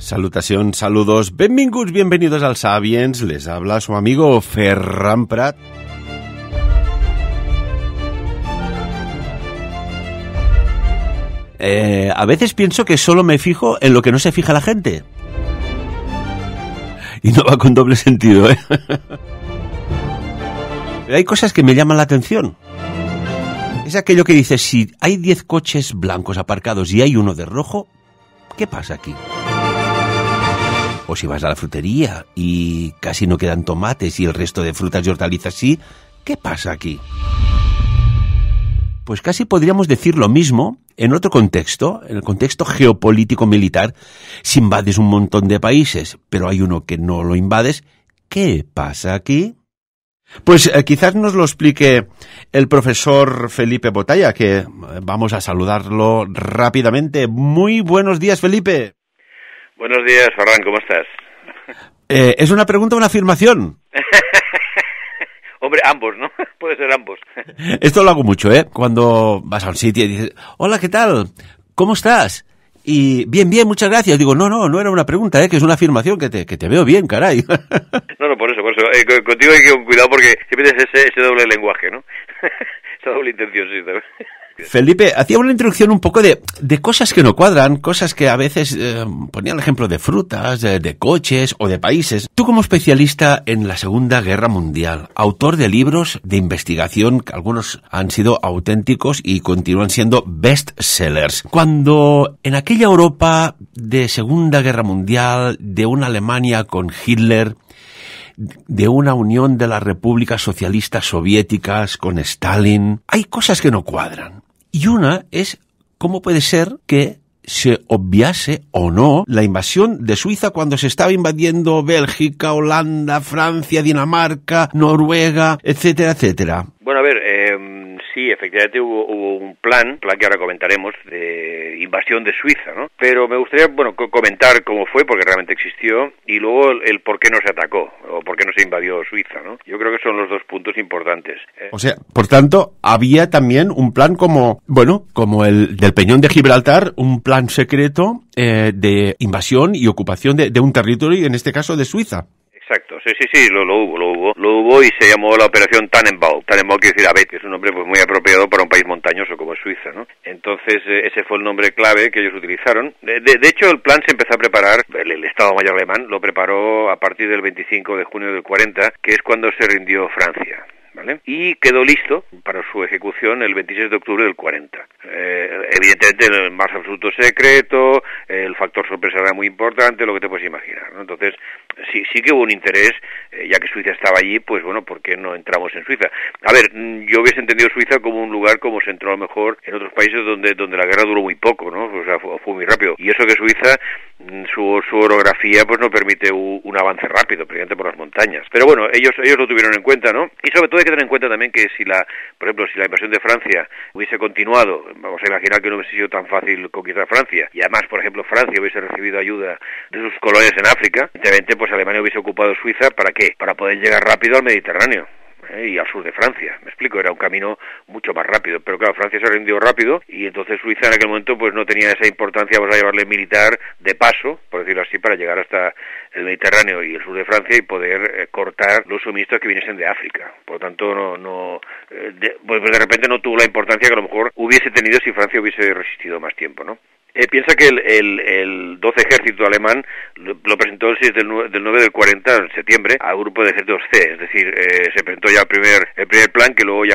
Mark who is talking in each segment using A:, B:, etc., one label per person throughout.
A: Salutación, saludos, benvinguts, bienvenidos al Sapiens, les habla su amigo Ferran Prat. A veces pienso que solo me fijo en lo que no se fija la gente. Y no va con doble sentido, ¿eh? Pero hay cosas que me llaman la atención. Es aquello que dices, si hay 10 coches blancos aparcados y hay uno de rojo, ¿qué pasa aquí? O si vas a la frutería y casi no quedan tomates y el resto de frutas y hortalizas sí, ¿qué pasa aquí? Pues casi podríamos decir lo mismo en otro contexto, en el contexto geopolítico-militar. Si invades un montón de países, pero hay uno que no lo invades, ¿qué pasa aquí? Pues quizás nos lo explique el profesor Felipe Botalla, que vamos a saludarlo rápidamente. Muy buenos días, Felipe.
B: Buenos días, Ferran, ¿cómo estás?
A: ¿Es una pregunta o una afirmación?
B: Hombre, ambos, ¿no? Puede ser ambos.
A: Esto lo hago mucho, ¿eh? Cuando vas a un sitio y dices, hola, ¿qué tal? ¿Cómo estás? Y bien, muchas gracias. Digo, no era una pregunta, que es una afirmación, que te veo bien, caray.
B: No, por eso. Contigo hay que tener cuidado porque siempre tienes ese doble lenguaje, ¿no? Esa doble intención, sí, también.
A: Felipe, hacía una introducción un poco de cosas que no cuadran, cosas que a veces ponía el ejemplo de frutas, de coches o de países. Tú como especialista en la Segunda Guerra Mundial, autor de libros de investigación que algunos han sido auténticos y continúan siendo bestsellers. Cuando en aquella Europa de Segunda Guerra Mundial, de una Alemania con Hitler, de una unión de las repúblicas socialistas soviéticas con Stalin, hay cosas que no cuadran. Y una es cómo puede ser que se obviase o no la invasión de Suiza cuando se estaba invadiendo Bélgica, Holanda, Francia, Dinamarca, Noruega, etcétera, etcétera.
B: Bueno, a ver, sí, efectivamente hubo un plan que ahora comentaremos, de invasión de Suiza, ¿no? Pero me gustaría, comentar cómo fue, porque realmente existió, y luego el por qué no se atacó, o por qué no se invadió Suiza, ¿no? Yo creo que son los dos puntos importantes.
A: O sea, por tanto, había también un plan como el del Peñón de Gibraltar, un plan secreto de invasión y ocupación de un territorio, en este caso de Suiza.
B: Exacto, sí, lo hubo y se llamó la operación Tannenbaum. Tannenbaum quiere decir abet, que es un nombre pues muy apropiado para un país montañoso como es Suiza, ¿no? Entonces ese fue el nombre clave que ellos utilizaron. De hecho el plan se empezó a preparar, el Estado Mayor alemán lo preparó a partir del 25 de junio del 40, que es cuando se rindió Francia, ¿vale? Y quedó listo para su ejecución el 26 de octubre del 40. Evidentemente el más absoluto secreto, el factor sorpresa era muy importante, lo que te puedes imaginar, ¿no? Entonces sí que hubo un interés, ya que Suiza estaba allí, pues bueno, ¿por qué no entramos en Suiza? A ver, yo hubiese entendido Suiza como un lugar como se entró a lo mejor en otros países donde la guerra duró muy poco, ¿no? O sea, fue muy rápido. Y eso que Suiza, su orografía pues no permite un avance rápido, precisamente por las montañas. Pero bueno, ellos lo tuvieron en cuenta, ¿no? Y sobre todo hay que tener en cuenta también que por ejemplo, si la invasión de Francia hubiese continuado, vamos a imaginar que no hubiese sido tan fácil conquistar Francia, y además, por ejemplo, Francia hubiese recibido ayuda de sus colonias en África, evidentemente pues Alemania hubiese ocupado Suiza, ¿para qué? Para poder llegar rápido al Mediterráneo y al sur de Francia, me explico, era un camino mucho más rápido, pero claro, Francia se rindió rápido y entonces Suiza en aquel momento pues no tenía esa importancia, vamos a llamarle militar, de paso, por decirlo así, para llegar hasta el Mediterráneo y el sur de Francia y poder cortar los suministros que viniesen de África. Por lo tanto, pues de repente no tuvo la importancia que a lo mejor hubiese tenido si Francia hubiese resistido más tiempo, ¿no? Piensa que el 12 ejército alemán lo presentó el 6 del 9 del 40, en septiembre, al grupo de ejércitos C, es decir, se presentó ya el primer plan, que luego ya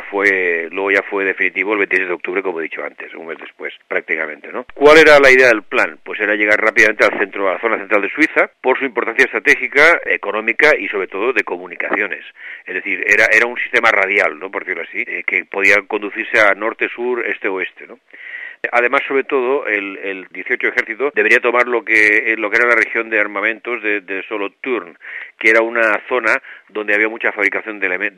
B: fue definitivo el 26 de octubre, como he dicho antes, un mes después, prácticamente, ¿no? ¿Cuál era la idea del plan? Pues era llegar rápidamente al centro, a la zona central de Suiza, por su importancia estratégica, económica y sobre todo de comunicaciones. Es decir, era un sistema radial, ¿no? Por decirlo así, que podía conducirse a norte, sur, este, oeste, ¿no? Además, sobre todo, el 18 ejército debería tomar lo que era la región de armamentos de Solothurn, que era una zona donde había mucha fabricación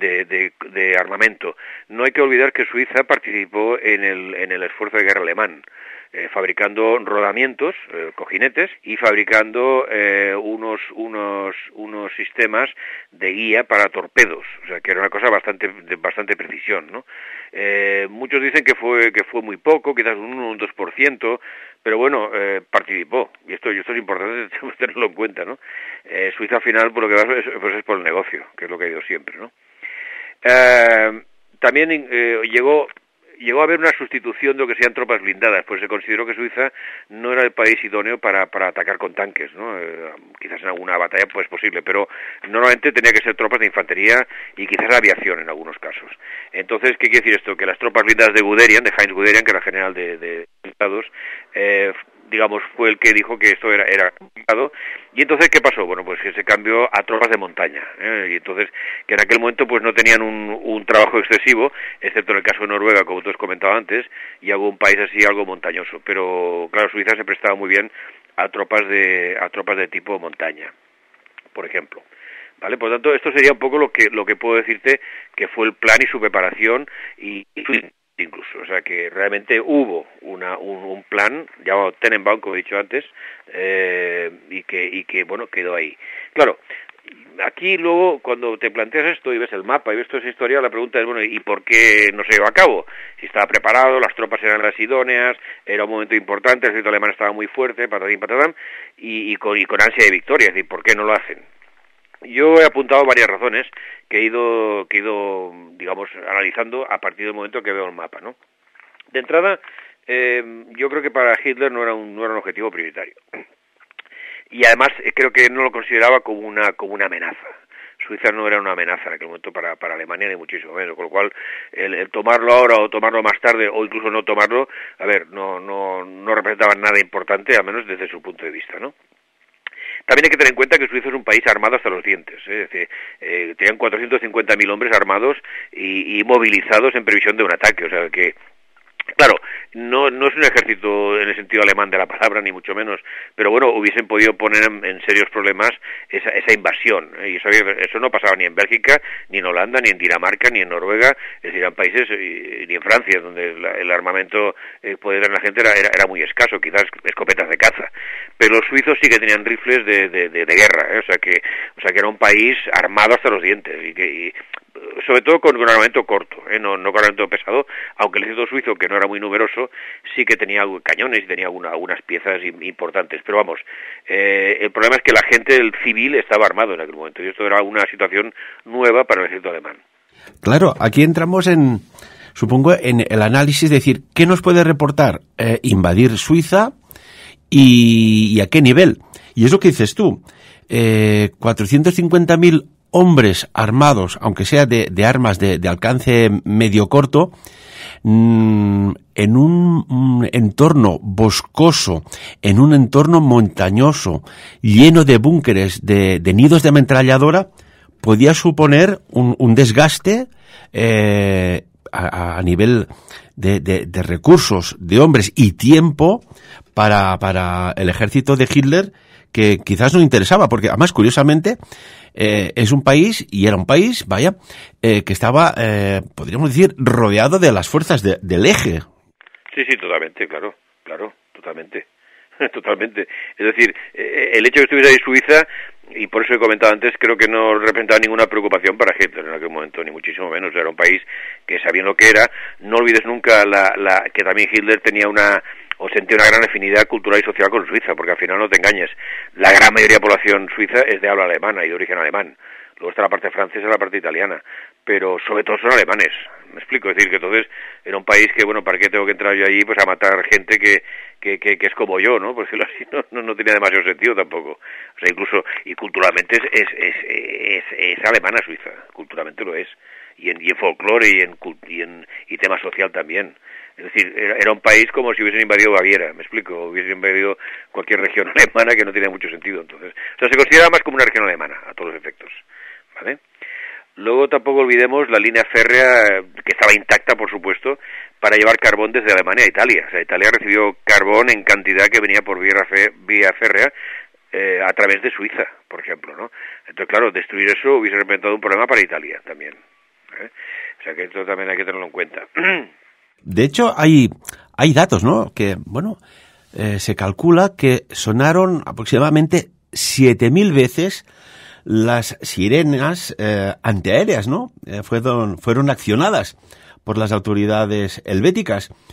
B: de armamento. No hay que olvidar que Suiza participó en el esfuerzo de guerra alemán, fabricando rodamientos, cojinetes, y fabricando unos sistemas de guía para torpedos, o sea que era una cosa de bastante precisión, ¿no? Muchos dicen que fue muy poco, quizás un 1 o un 2%, pero bueno, participó, y esto es importante tenerlo en cuenta, ¿no? Suiza al final, por lo que va, pues es por el negocio, que es lo que ha ido siempre, ¿no? También llegó a haber una sustitución de lo que sean tropas blindadas, pues se consideró que Suiza no era el país idóneo para atacar con tanques, ¿no? Quizás en alguna batalla pues posible, pero normalmente tenía que ser tropas de infantería y quizás aviación en algunos casos. Entonces, ¿qué quiere decir esto? Que las tropas blindadas de Guderian, de Heinz Guderian, que era general de Estados, digamos, fue el que dijo que esto era complicado. Y entonces, ¿qué pasó? Bueno, pues que se cambió a tropas de montaña, y entonces, que en aquel momento pues no tenían un trabajo excesivo, excepto en el caso de Noruega, como tú has comentado antes, y algún país así algo montañoso. Pero, claro, Suiza se prestaba muy bien a tropas de tipo montaña, por ejemplo. ¿Vale? Por lo tanto, esto sería un poco lo que puedo decirte que fue el plan y su preparación y incluso, o sea que realmente hubo un plan llamado Tenenbaum, como he dicho antes, y que bueno, quedó ahí. Claro, aquí luego cuando te planteas esto y ves el mapa y ves toda esa historia, la pregunta es, bueno, ¿y por qué no se llevó a cabo? Si estaba preparado, las tropas eran las idóneas, era un momento importante, el ejército alemán estaba muy fuerte, patatín patatán, y con ansia de victoria, es decir, ¿por qué no lo hacen? Yo he apuntado varias razones que he ido, digamos, analizando a partir del momento que veo el mapa, ¿no? De entrada, yo creo que para Hitler no era un objetivo prioritario. Y además creo que no lo consideraba como una amenaza. Suiza no era una amenaza en aquel momento para Alemania, ni muchísimo menos, con lo cual el tomarlo ahora o tomarlo más tarde o incluso no tomarlo, a ver, no representaba nada importante, al menos desde su punto de vista, ¿no? También hay que tener en cuenta que Suiza es un país armado hasta los dientes, es decir, tenían 450.000 hombres armados y movilizados en previsión de un ataque, o sea que, claro, no es un ejército en el sentido alemán de la palabra, ni mucho menos, pero bueno, hubiesen podido poner en serios problemas esa invasión, y eso no pasaba ni en Bélgica, ni en Holanda, ni en Dinamarca, ni en Noruega, es decir, eran países, ni en Francia, donde el armamento poder de la gente era muy escaso, quizás escopetas de caza, pero los suizos sí que tenían rifles de guerra, o sea que era un país armado hasta los dientes, y sobre todo con armamento corto, no con armamento pesado, aunque el ejército suizo, que no era muy numeroso, sí que tenía cañones y tenía algunas piezas importantes, pero vamos, el problema es que la gente, el civil, estaba armado en aquel momento, y esto era una situación nueva para el ejército alemán.
A: Claro, aquí entramos supongo, en el análisis de decir, ¿qué nos puede reportar invadir Suiza y a qué nivel? Y es lo que dices tú, 450.000 hombres armados, aunque sea de armas de alcance medio corto, en un entorno boscoso, en un entorno montañoso, lleno de búnkeres, de nidos de ametralladora, podía suponer un desgaste a nivel de recursos, de hombres y tiempo para el ejército de Hitler, que quizás no interesaba, porque además, curiosamente, es un país, y era un país, vaya, que estaba, podríamos decir, rodeado de las fuerzas del eje.
B: Sí, totalmente, claro, totalmente. Totalmente. Es decir, el hecho de que estuviera ahí Suiza, y por eso he comentado antes, creo que no representaba ninguna preocupación para Hitler en aquel momento, ni muchísimo menos. Era un país que sabían lo que era. No olvides nunca que también Hitler tenía sentía una gran afinidad cultural y social con Suiza, porque al final no te engañes, la gran mayoría de la población suiza es de habla alemana y de origen alemán. Luego está la parte francesa y la parte italiana, pero sobre todo son alemanes, me explico, es decir, que entonces era un país que, bueno, ¿para qué tengo que entrar yo allí? Pues a matar gente que es como yo, ¿no? Por decirlo así, no tenía demasiado sentido tampoco. O sea, incluso, y culturalmente es alemana Suiza, culturalmente lo es, y en folclore y tema social también. Es decir, era un país como si hubiesen invadido Baviera, me explico, hubiesen invadido cualquier región alemana, que no tenía mucho sentido. Entonces, o sea, se considera más como una región alemana, a todos los efectos, ¿vale? Luego tampoco olvidemos la línea férrea, que estaba intacta, por supuesto, para llevar carbón desde Alemania a Italia. O sea, Italia recibió carbón en cantidad que venía por vía férrea a través de Suiza, por ejemplo, ¿no? Entonces, claro, destruir eso hubiese representado un problema para Italia también, ¿eh? O sea, que esto también hay que tenerlo en cuenta.
A: De hecho, hay datos, ¿no? Que, bueno, se calcula que sonaron aproximadamente 7.000 veces las sirenas antiaéreas, ¿no? Fueron accionadas por las autoridades helvéticas.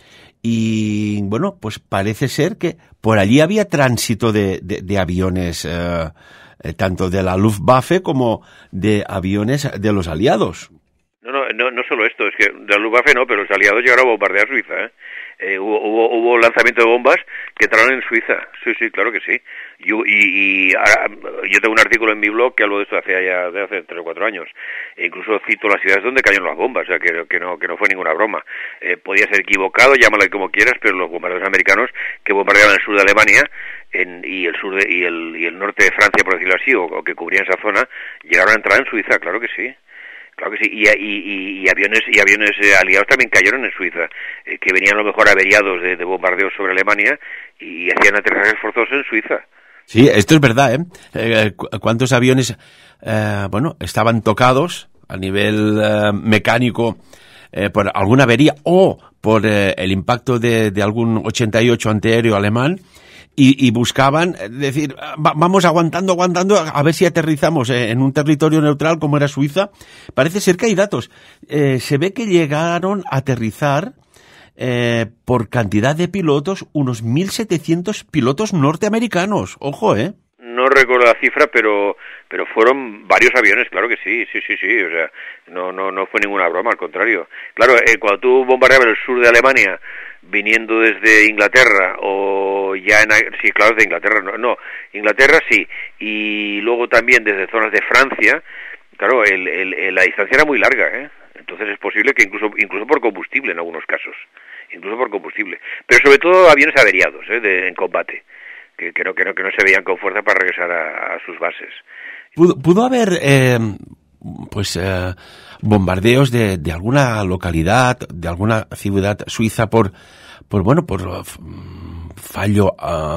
A: y bueno, pues parece ser que por allí había tránsito de aviones, tanto de la Luftwaffe como de aviones de los aliados.
B: No solo esto, es que de la Luftwaffe no, pero los aliados llegaron a bombardear Suiza, ¿eh? Hubo lanzamiento de bombas que entraron en Suiza. Sí, claro que sí. Y ahora, yo tengo un artículo en mi blog que hablo de esto de hace 3 o 4 años. E incluso cito las ciudades donde cayeron las bombas, o sea, que no fue ninguna broma. Podía ser equivocado, llámalo como quieras, pero los bombarderos americanos que bombardeaban el sur de Alemania y el norte de Francia, por decirlo así, o que cubrían esa zona, llegaron a entrar en Suiza, claro que sí. Claro que sí, y aviones aliados también cayeron en Suiza, que venían a lo mejor averiados de bombardeos sobre Alemania y hacían aterrizajes forzosos en Suiza.
A: Sí, esto es verdad, ¿eh? ¿Cuántos aviones, estaban tocados a nivel mecánico por alguna avería o por el impacto de algún 88 antiaéreo alemán? Y buscaban decir, vamos aguantando, a ver si aterrizamos en un territorio neutral como era Suiza. Parece ser que hay datos. Se ve que llegaron a aterrizar por cantidad de pilotos, unos 1.700 pilotos norteamericanos. Ojo, ¿eh?
B: No recuerdo la cifra, pero fueron varios aviones, claro que sí, o sea, no fue ninguna broma, al contrario. Claro, cuando tú bombardeabas el sur de Alemania, viniendo desde Inglaterra, o ya sí, claro, desde Inglaterra, Inglaterra sí, y luego también desde zonas de Francia, claro, la distancia era muy larga, ¿eh? Entonces es posible que incluso por combustible en algunos casos, pero sobre todo aviones averiados, en combate, que no se veían con fuerza para regresar a sus bases.
A: ¿Pudo haber bombardeos de alguna localidad, de alguna ciudad suiza por fallo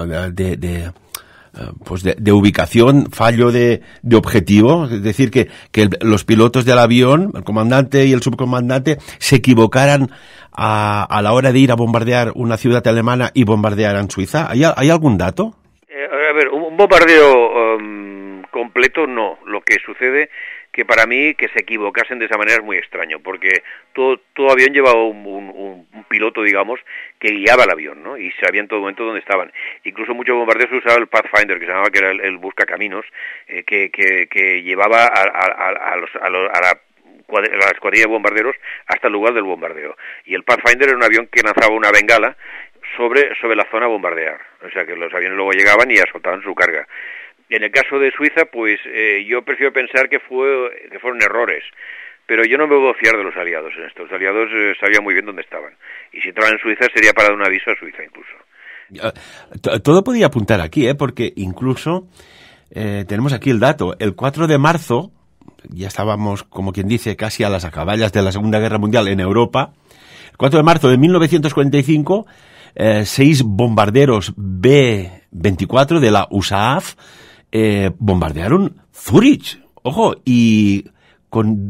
A: de ubicación, fallo de objetivo? Es decir, que los pilotos del avión, el comandante y el subcomandante, se equivocaran a la hora de ir a bombardear una ciudad alemana y bombardearan Suiza. ¿Hay algún dato?
B: A ver, un bombardeo completo no. Lo que sucede que para mí que se equivocasen de esa manera es muy extraño, porque todo avión llevaba un piloto, digamos, que guiaba el avión, ¿no? Y sabía en todo momento dónde estaban. Incluso muchos bombardeos usaban el Pathfinder, que se llamaba, que era el buscacaminos, que llevaba a la escuadrilla de bombarderos hasta el lugar del bombardeo. Y el Pathfinder era un avión que lanzaba una bengala sobre la zona a bombardear. O sea que los aviones luego llegaban y asaltaban su carga. En el caso de Suiza, pues yo prefiero pensar que fueron errores, pero yo no me puedo fiar de los aliados en esto. Los aliados sabían muy bien dónde estaban, y si entraban en Suiza sería para dar un aviso a Suiza incluso.
A: Todo podía apuntar aquí, porque incluso tenemos aquí el dato. El 4 de marzo, ya estábamos, como quien dice, casi a las acaballas de la Segunda Guerra Mundial en Europa. El 4 de marzo de 1945, 6 bombarderos B-24 de la USAAF bombardearon Zúrich, ojo, y con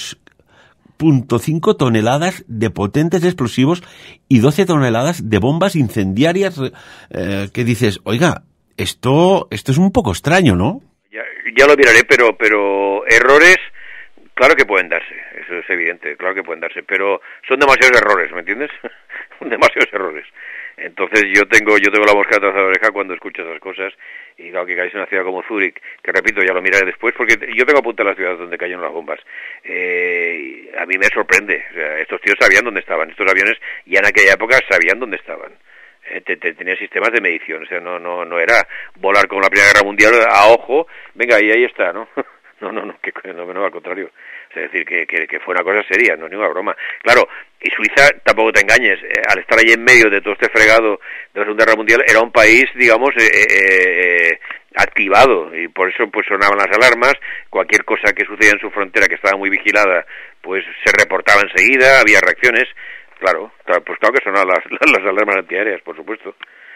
A: 2.5 toneladas de potentes explosivos y 12 toneladas de bombas incendiarias, que dices, oiga, esto es un poco extraño, ¿no?
B: Ya lo miraré, pero errores, claro que pueden darse, eso es evidente, claro que pueden darse, pero son demasiados errores, ¿me entiendes? Demasiados errores. Entonces yo tengo la mosca atrás de la oreja cuando escucho esas cosas, y claro que caes en una ciudad como Zúrich, que repito, ya lo miraré después, porque yo tengo apuntadas las ciudades donde cayeron las bombas. A mí me sorprende, o sea, estos tíos sabían dónde estaban, estos aviones ya en aquella época sabían dónde estaban. Tenían sistemas de medición, o sea, no era volar como la Primera Guerra Mundial a ojo, venga, y ahí está, ¿no? No, al contrario. Es decir, que fue una cosa seria, no es ninguna broma. Claro, y Suiza, tampoco te engañes, al estar ahí en medio de todo este fregado de la Segunda Guerra Mundial, era un país, digamos, activado, y por eso pues sonaban las alarmas, cualquier cosa que sucedía en su frontera que estaba muy vigilada, pues se reportaba enseguida, había reacciones, claro que sonaban las alarmas antiaéreas, por supuesto.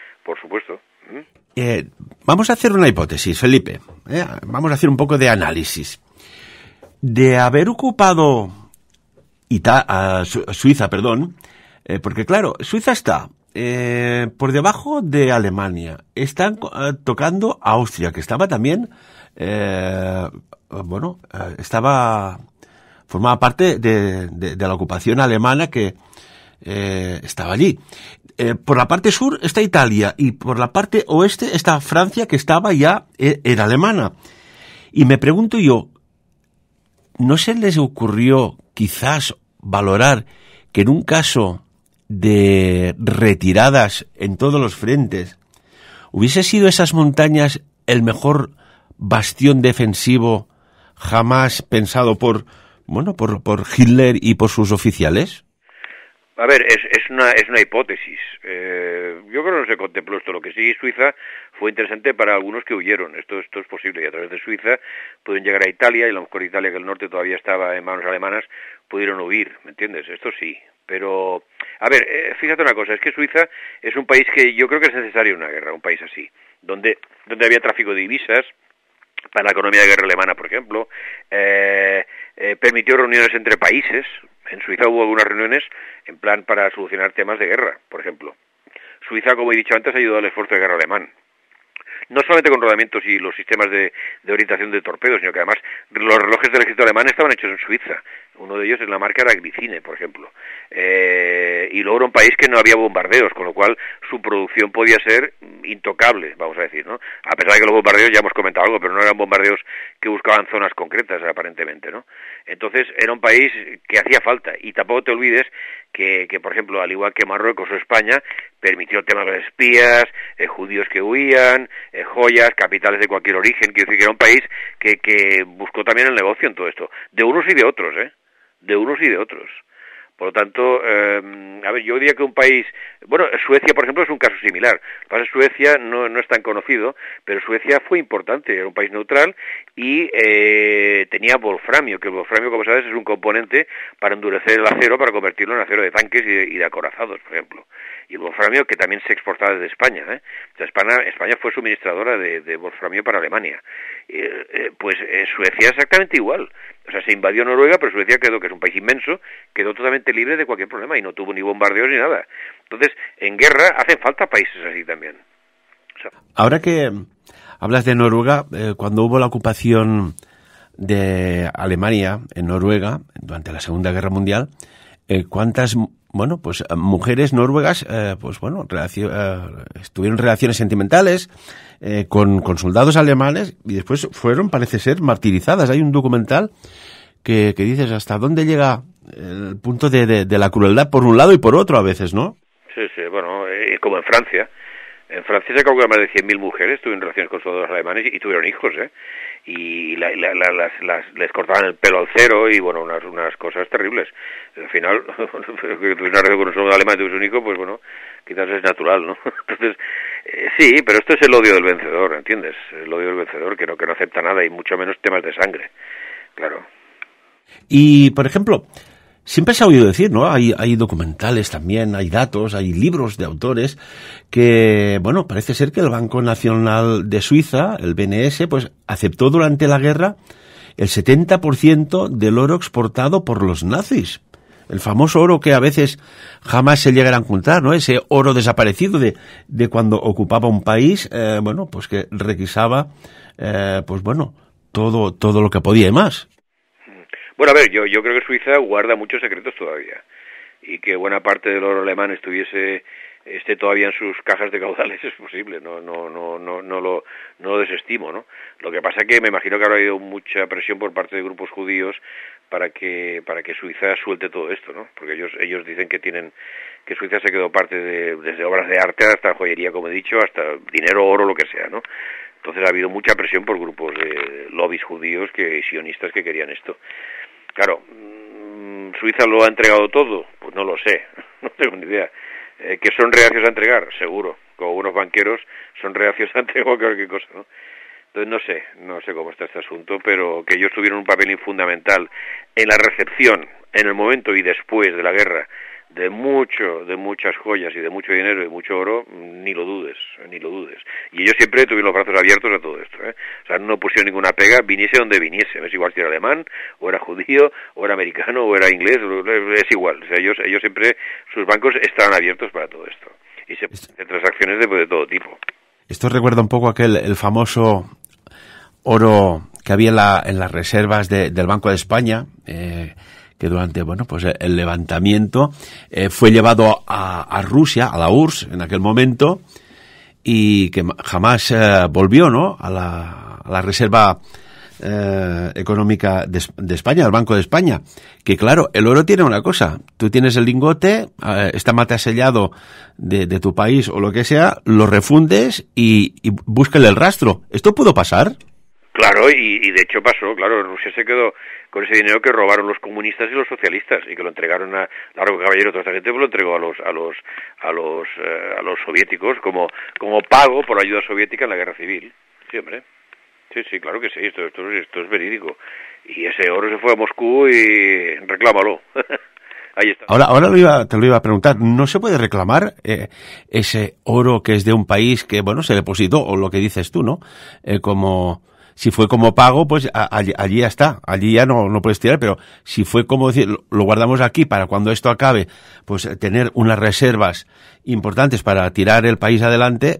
A: Vamos a hacer una hipótesis, Felipe, vamos a hacer un poco de análisis. De haber ocupado Suiza, porque claro, Suiza está por debajo de Alemania, están tocando a Austria, que estaba también, formaba parte de la ocupación alemana que estaba allí. Por la parte sur está Italia y por la parte oeste está Francia, que estaba ya, era alemana. Y me pregunto yo, ¿no se les ocurrió quizás valorar que en un caso de retiradas en todos los frentes hubiese sido esas montañas el mejor bastión defensivo jamás pensado por Hitler y por sus oficiales?
B: A ver, es una hipótesis. Yo creo que no se contempló esto. Lo que sí, Suiza fue interesante para algunos que huyeron. Esto es posible. Y a través de Suiza pueden llegar a Italia, y a lo mejor Italia, que el norte todavía estaba en manos alemanas, pudieron huir, ¿me entiendes? Esto sí. Pero, a ver, fíjate una cosa, es que Suiza es un país que yo creo que es necesario una guerra, un país así, donde había tráfico de divisas para la economía de guerra alemana, por ejemplo, permitió reuniones entre países. En Suiza hubo algunas reuniones en plan para solucionar temas de guerra, por ejemplo. Suiza, como he dicho antes, ayudó al esfuerzo de guerra alemán. No solamente con rodamientos y los sistemas de orientación de torpedos, sino que además los relojes del ejército alemán estaban hechos en Suiza. Uno de ellos en la marca era Glicine, por ejemplo. Y luego era un país que no había bombardeos, con lo cual su producción podía ser intocable, vamos a decir, ¿no? A pesar de que los bombardeos, ya hemos comentado algo, pero no eran bombardeos que buscaban zonas concretas, aparentemente, ¿no? Entonces era un país que hacía falta. Y tampoco te olvides que por ejemplo, al igual que Marruecos o España, permitió el tema de los espías, judíos que huían, joyas, capitales de cualquier origen. Quiero decir que era un país que buscó también el negocio en todo esto, de unos y de otros, de unos y de otros. Por lo tanto, a ver, yo diría que un país... Bueno, Suecia, por ejemplo, es un caso similar. Lo que pasa es que Suecia no es tan conocido, pero Suecia fue importante, era un país neutral y tenía wolframio, que el wolframio, como sabes, es un componente para endurecer el acero, para convertirlo en acero de tanques y de acorazados, por ejemplo. Y el wolframio que también se exportaba desde España, O sea, España fue suministradora de wolframio para Alemania. Pues Suecia exactamente igual. O sea, se invadió Noruega, pero Suecia quedó, que es un país inmenso, quedó totalmente libre de cualquier problema y no tuvo ni bombardeos ni nada. Entonces, en guerra hacen falta países así también. O sea,
A: ahora que hablas de Noruega, cuando hubo la ocupación de Alemania en Noruega durante la Segunda Guerra Mundial, ¿cuántas mujeres noruegas tuvieron relaciones sentimentales con soldados alemanes y después fueron, parece ser, martirizadas? Hay un documental que dices hasta dónde llega el punto de la crueldad por un lado y por otro a veces, ¿no?
B: Sí, bueno, como en Francia. En Francia se calcula más de 100.000 mujeres tuvieron relaciones con soldados alemanes y tuvieron hijos, y les cortaban el pelo al cero y bueno, unas cosas terribles. Al final, que tuviese una relación con un soldado alemán y tuviese un hijo, pues bueno, quizás es natural, ¿no? Entonces, sí, pero esto es el odio del vencedor, ¿entiendes? El odio del vencedor que no acepta nada y mucho menos temas de sangre, claro.
A: Y, por ejemplo, siempre se ha oído decir, ¿no? Hay documentales también, hay datos, hay libros de autores que, bueno, parece ser que el Banco Nacional de Suiza, el BNS, pues aceptó durante la guerra el 70% del oro exportado por los nazis. El famoso oro que a veces jamás se llegará a encontrar, ¿no? Ese oro desaparecido de cuando ocupaba un país, pues que requisaba, todo lo que podía y más.
B: Bueno, a ver, yo creo que Suiza guarda muchos secretos todavía y que buena parte del oro alemán esté todavía en sus cajas de caudales es posible, no lo desestimo, ¿no? Lo que pasa es que me imagino que habrá habido mucha presión por parte de grupos judíos para que Suiza suelte todo esto, ¿no? Porque ellos dicen que Suiza se quedó parte desde obras de arte hasta joyería, como he dicho, hasta dinero, oro, lo que sea, ¿no? Entonces ha habido mucha presión por grupos de lobbies judíos sionistas que querían esto. Claro, ¿Suiza lo ha entregado todo? Pues no lo sé, no tengo ni idea. ¿Que son reacios a entregar? Seguro. Como unos banqueros son reacios a entregar cualquier cosa, ¿no? Entonces no sé cómo está este asunto, pero que ellos tuvieron un papel fundamental en la recepción, en el momento y después de la guerra, de muchas joyas y de mucho dinero y mucho oro, ni lo dudes. Y ellos siempre tuvieron los brazos abiertos a todo esto, O sea, no pusieron ninguna pega, viniese donde viniese, no es igual si era alemán, o era judío, o era americano, o era inglés, es igual. O sea, ellos siempre, sus bancos estaban abiertos para todo esto. Y se hacen transacciones de todo tipo.
A: Esto recuerda un poco el famoso oro que había en las reservas del Banco de España, que durante, bueno, pues el levantamiento fue llevado a Rusia, a la URSS en aquel momento, y que jamás volvió, ¿no?, a la Reserva Económica de España, al Banco de España. Que claro, el oro tiene una cosa: tú tienes el lingote, está matasellado de tu país o lo que sea, lo refundes y búscale el rastro. ¿Esto pudo pasar?
B: Claro, y de hecho pasó. Claro, Rusia se quedó con ese dinero que robaron los comunistas y los socialistas, y que lo entregaron a Largo Caballero. Toda esta gente lo entregó a los soviéticos como pago por la ayuda soviética en la guerra civil. Sí, hombre. Sí, claro que sí, esto es verídico. Y ese oro se fue a Moscú y reclámalo. Ahí está.
A: Ahora te lo iba a preguntar. ¿No se puede reclamar ese oro que es de un país que, bueno, se depositó, o lo que dices tú, ¿no? Como si fue como pago, pues allí ya está. Allí ya no puedes tirar, pero si fue como decir, lo guardamos aquí para cuando esto acabe, pues tener unas reservas importantes para tirar el país adelante,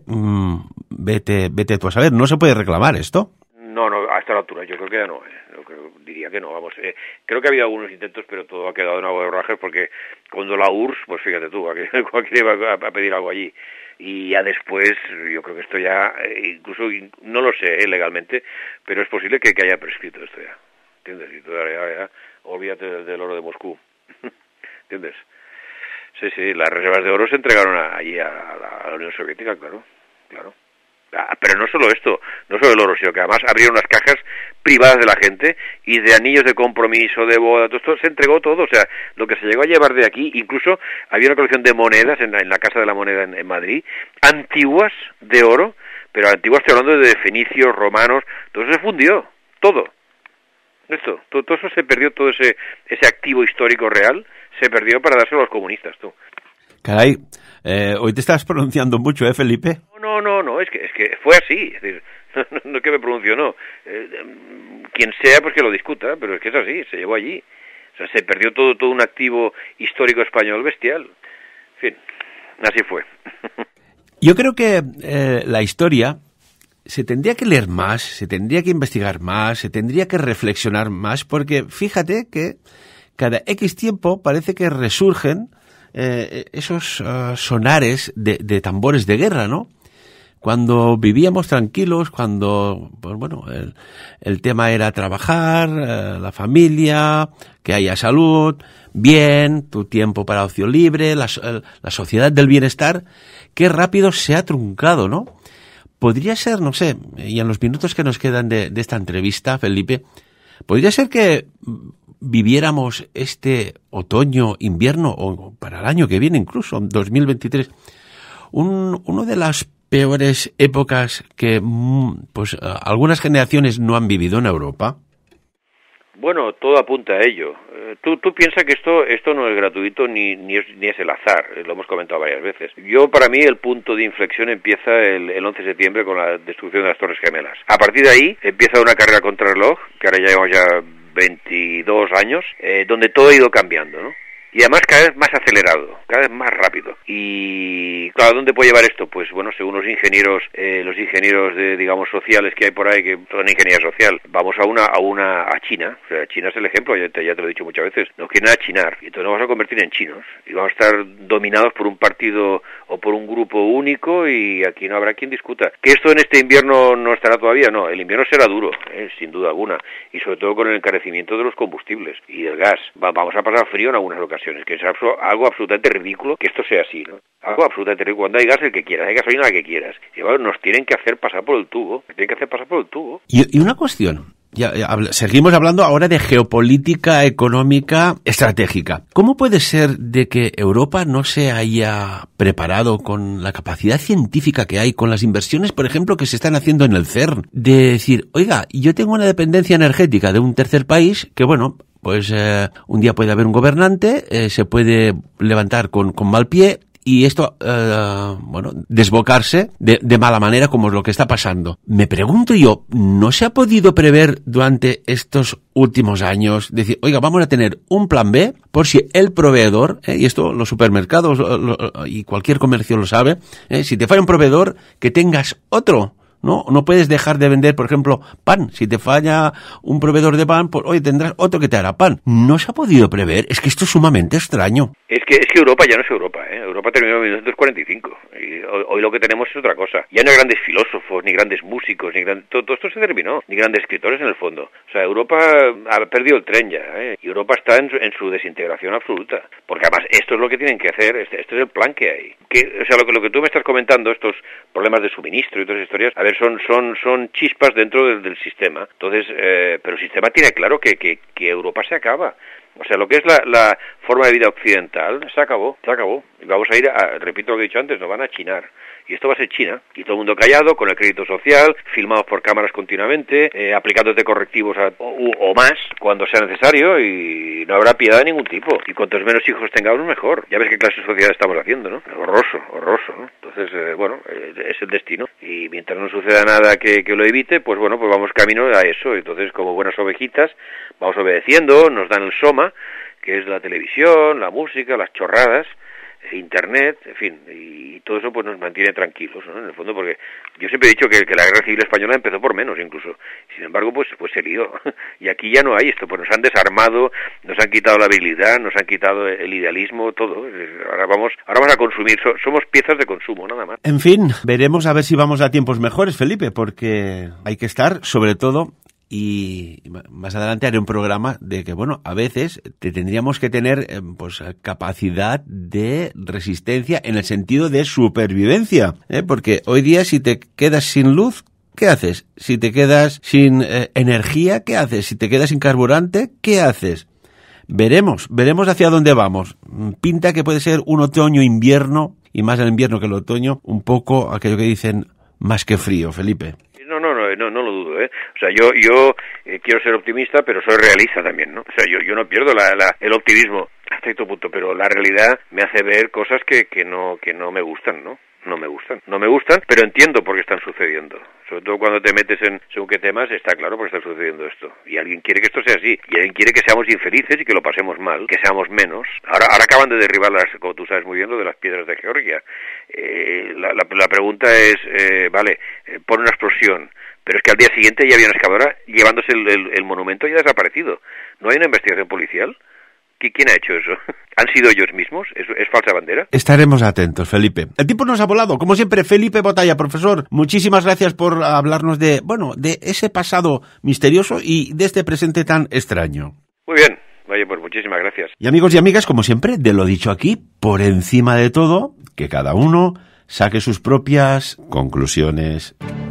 A: vete tú a saber. ¿No se puede reclamar esto?
B: No, a esta altura yo creo que ya no. Diría que no, vamos. Creo que ha habido algunos intentos, pero todo ha quedado en agua de borrajas, porque cuando la URSS, pues fíjate tú, cualquiera iba a pedir algo allí. Y ya después, yo creo que esto ya, incluso, no lo sé legalmente, pero es posible que haya prescrito esto ya. ¿Entiendes? Y tú ya olvídate del oro de Moscú. ¿Entiendes? Sí, las reservas de oro se entregaron allí a la Unión Soviética, claro. Pero no solo esto, no solo el oro, sino que además abrieron las cajas privadas de la gente, y de anillos de compromiso, de boda, todo esto se entregó todo. O sea, lo que se llegó a llevar de aquí, incluso había una colección de monedas en la Casa de la Moneda en Madrid, antiguas de oro, pero antiguas, estoy hablando de fenicios, romanos, todo eso se fundió, todo eso se perdió, todo ese activo histórico real se perdió para dárselo a los comunistas, tú.
A: Caray, hoy te estás pronunciando mucho, Felipe.
B: No, es que fue así, es decir, no que me pronuncio, no. Quien sea, pues que lo discuta, pero es que es así, se llevó allí. O sea, se perdió todo un activo histórico español bestial. En fin, así fue.
A: Yo creo que la historia se tendría que leer más, se tendría que investigar más, se tendría que reflexionar más, porque fíjate que cada X tiempo parece que resurgen esos sonares de tambores de guerra, ¿no? Cuando vivíamos tranquilos, cuando, pues bueno, el tema era trabajar, la familia, que haya salud, bien, tu tiempo para ocio libre, la sociedad del bienestar, qué rápido se ha truncado, ¿no? Podría ser, no sé, y en los minutos que nos quedan de esta entrevista, Felipe, podría ser que viviéramos este otoño, invierno, o para el año que viene incluso, 2023, uno de las peores épocas que pues algunas generaciones no han vivido en Europa.
B: Bueno, todo apunta a ello. Tú piensas que esto no es gratuito ni es el azar, lo hemos comentado varias veces. Para mí el punto de inflexión empieza el 11 de septiembre con la destrucción de las Torres Gemelas. A partir de ahí empieza una carrera contra el reloj, que ahora llevamos ya 22 años, donde todo ha ido cambiando, ¿no? Y además cada vez más acelerado, cada vez más rápido. Y claro, ¿dónde puede llevar esto? Pues bueno, según los ingenieros de, digamos, sociales que hay por ahí, que son ingeniería social, vamos a China. O sea, China es el ejemplo, ya te lo he dicho muchas veces. Nos quieren achinar, y entonces nos vamos a convertir en chinos. Y vamos a estar dominados por un partido o por un grupo único, y aquí no habrá quien discuta. ¿Que esto en este invierno no estará todavía? No, el invierno será duro, sin duda alguna. Y sobre todo con el encarecimiento de los combustibles y del gas. Vamos a pasar frío en algunas ocasiones, que es algo absolutamente ridículo que esto sea así, ¿no? Algo absolutamente ridículo. Cuando hay gas, el que quieras, hay gasolina, la que quieras. Y bueno, nos tienen que hacer pasar por el tubo.
A: Y una cuestión. Seguimos hablando ahora de geopolítica económica estratégica. ¿Cómo puede ser de que Europa no se haya preparado con la capacidad científica que hay, con las inversiones, por ejemplo, que se están haciendo en el CERN, de decir, oiga, yo tengo una dependencia energética de un tercer país que, bueno, pues un día puede haber un gobernante, se puede levantar con mal pie, y esto, desbocarse de mala manera, como es lo que está pasando. Me pregunto yo, ¿no se ha podido prever durante estos últimos años decir, oiga, vamos a tener un plan B por si el proveedor, y esto los supermercados y cualquier comercio lo sabe, si te falla un proveedor, que tengas otro, ¿no? No puedes dejar de vender, por ejemplo, pan. Si te falla un proveedor de pan, pues hoy tendrás otro que te hará pan. No se ha podido prever. Es que esto es sumamente extraño.
B: Es que Europa ya no es Europa, ¿eh? Europa terminó en 1945 y hoy lo que tenemos es otra cosa. Ya no hay grandes filósofos, ni grandes músicos, todo esto se terminó, ni grandes escritores en el fondo. O sea, Europa ha perdido el tren ya, ¿eh? Y Europa está en su desintegración absoluta. Porque además esto es lo que tienen que hacer, este es el plan que hay. O sea, lo que tú me estás comentando, estos problemas de suministro y todas esas historias, a ver, son chispas dentro del sistema. Entonces, pero el sistema tiene claro que Europa se acaba. O sea, lo que es la forma de vida occidental se acabó. Y vamos a ir repito lo que he dicho antes, nos van a chinar. Y esto va a ser China. Y todo el mundo callado, con el crédito social, filmados por cámaras continuamente, aplicándote correctivos o más cuando sea necesario, y no habrá piedad de ningún tipo. Y cuantos menos hijos tengamos, mejor. Ya ves qué clase de sociedad estamos haciendo, ¿no? Horroroso, ¿no? Entonces, es el destino. Y mientras no suceda nada que lo evite, pues bueno, pues vamos camino a eso. Entonces, como buenas ovejitas, vamos obedeciendo, nos dan el soma, que es la televisión, la música, las chorradas, Internet, en fin, y todo eso pues nos mantiene tranquilos, ¿no? En el fondo, porque yo siempre he dicho que la guerra civil española empezó por menos incluso, sin embargo pues se lió, y aquí ya no hay esto, pues nos han desarmado, nos han quitado la habilidad, nos han quitado el idealismo, todo. Ahora vamos a consumir, somos piezas de consumo, nada más.
A: En fin, veremos a ver si vamos a tiempos mejores, Felipe, porque hay que estar, sobre todo. Y más adelante haré un programa de que, bueno, a veces tendríamos que tener pues capacidad de resistencia en el sentido de supervivencia, porque hoy día si te quedas sin luz, ¿qué haces? Si te quedas sin energía, ¿qué haces? Si te quedas sin carburante, ¿qué haces? Veremos hacia dónde vamos. Pinta que puede ser un otoño-invierno, y más el invierno que el otoño, un poco aquello que dicen más que frío, Felipe.
B: No lo dudo, ¿eh? O sea, yo quiero ser optimista, pero soy realista también, ¿no? O sea, yo no pierdo el optimismo hasta cierto punto, pero la realidad me hace ver cosas que no me gustan, ¿no? No me gustan, pero entiendo por qué están sucediendo. Sobre todo cuando te metes en según qué temas, está claro por qué está sucediendo esto. Y alguien quiere que esto sea así. Y alguien quiere que seamos infelices y que lo pasemos mal, que seamos menos. Ahora acaban de derribar como tú sabes muy bien, lo de las piedras de Georgia. La pregunta es, pon una explosión. Pero es que al día siguiente ya había una excavadora llevándose el monumento y ha desaparecido. ¿No hay una investigación policial? ¿Quién ha hecho eso? ¿Han sido ellos mismos? ¿Es falsa bandera?
A: Estaremos atentos, Felipe. El tiempo nos ha volado. Como siempre, Felipe Botalla, profesor, muchísimas gracias por hablarnos de ese pasado misterioso y de este presente tan extraño.
B: Muy bien. Vaya, pues muchísimas gracias.
A: Y amigos y amigas, como siempre, de lo dicho aquí, por encima de todo, que cada uno saque sus propias conclusiones.